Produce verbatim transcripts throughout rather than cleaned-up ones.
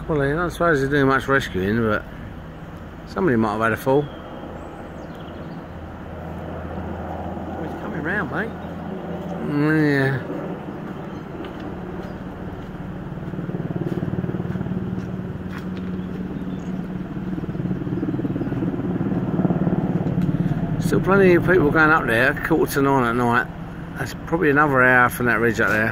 Well, I don't suppose they're doing much rescuing, but somebody might have had a fall. Oh, he's coming round, mate. Yeah. Still plenty of people going up there, quarter to nine at night. That's probably another hour from that ridge up there.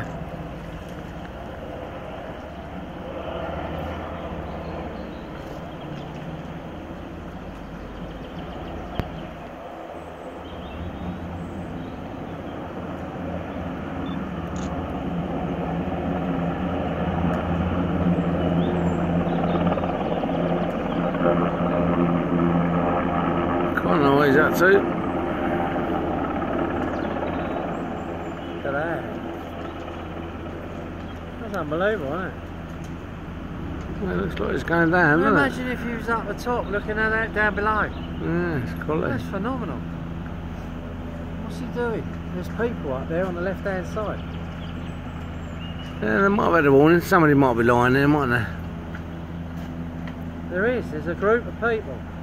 Can't know what he's up to. Look at that. That's unbelievable, isn't it? Well, it looks like it's going down, Well, doesn't imagine if you was up the top looking at that down below. it? Yeah, it's quality. That's phenomenal. What's he doing? There's people up there on the left hand side. Yeah, they might have had a warning. Somebody might be lying there, mightn't they? There is, there's a group of people.